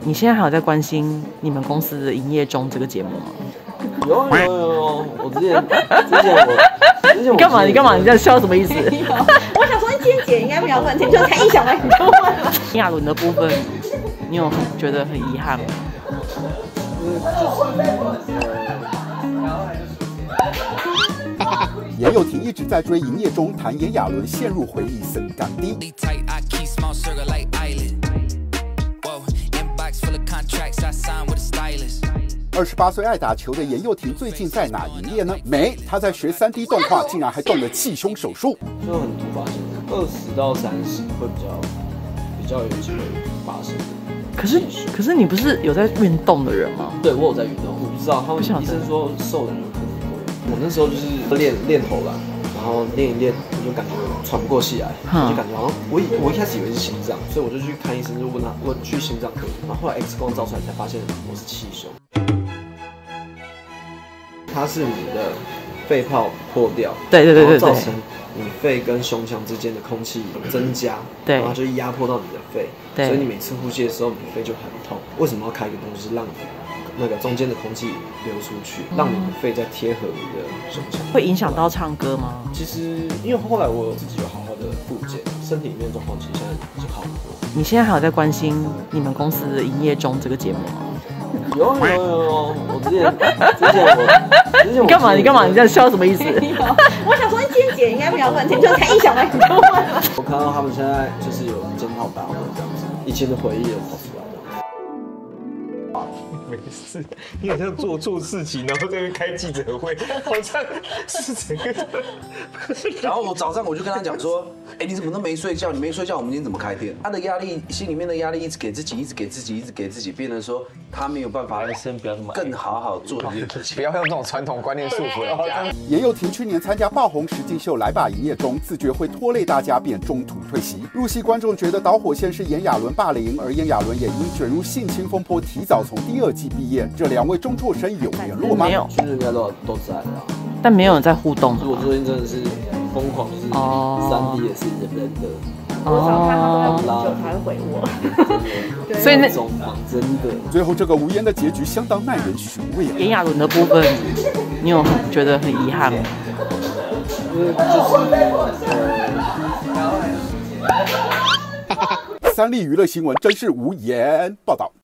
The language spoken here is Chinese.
你现在还有在关心你们公司的营业中这个节目吗？ 有，我之前你干嘛？你这样笑什么意思？ 我想说，今天姐应该不要问，就才一想到你就问了。 炎亚纶的部分，你有觉得很遗憾吗？ 严又廷一直在追营业中，谈炎亚纶陷入回忆甚干低。28岁爱打球的严又廷最近在哪营业呢？没，他在学3D 动画，竟然还动了气胸手术。 就很突发性，20到30会比较有机会发生。 可是你不是有在运动的人吗？ 对，我有在运动，我不知道他们医生说瘦的人可能会。我那时候就是练头啦，然后练一练，我就感觉喘不过气来，我就感觉好像我一开始以为是心脏，所以我就去看医生，就问去心脏科，然后后来 X 光照出来才发现我是气胸。它是你的肺泡破掉， 对， 造成你肺跟胸腔之间的空气增加， 对， 然后就压迫到你的肺， 对， 所以你每次呼吸的时候，你肺就很痛。为什么要开一个东西让那个中间的空气流出去，让你的肺再贴合你的胸腔？ 会影响到唱歌吗？ 其实因为后来我自己有好好的复健，身体里面状况其实现在已经好很多。 你现在还有在关心你们公司的营业中这个节目吗？ 有，我之前你干嘛？你这样笑什么意思？ 我想说，今天姐应该不要问，就才一想到你就问了。 我看到他们现在就是有检讨大会这样子，以前的回忆有跑出来。 没事，你好像做错事情，然后在那边开记者会，好像是整个。 然后我早上我就跟他讲说，哎，你怎么都没睡觉？你没睡觉，我们今天怎么开店？他的压力，心里面的压力一直给自己，变成说他没有办法更好做这件事情。 不要用这种传统观念束缚人家。 严又廷去年参加爆红实境秀《来吧营业中》，自觉会拖累大家，便中途退席。入戏观众觉得导火线是炎亚纶霸凌，而炎亚纶也因卷入性侵风波，提早从第2季毕业。这2位中辍生有联络吗？ 没有， 其实应该都在啦， 但没有人在互动。 我最近真的是疯狂，就是3D 也是人的。 我找他，他都要很久才会回我。 所以那种真的。 最后这个无言的结局相当耐人寻味。 炎亚纶的部分，你有觉得很遗憾吗？ 三立娱乐新闻真是无言报道。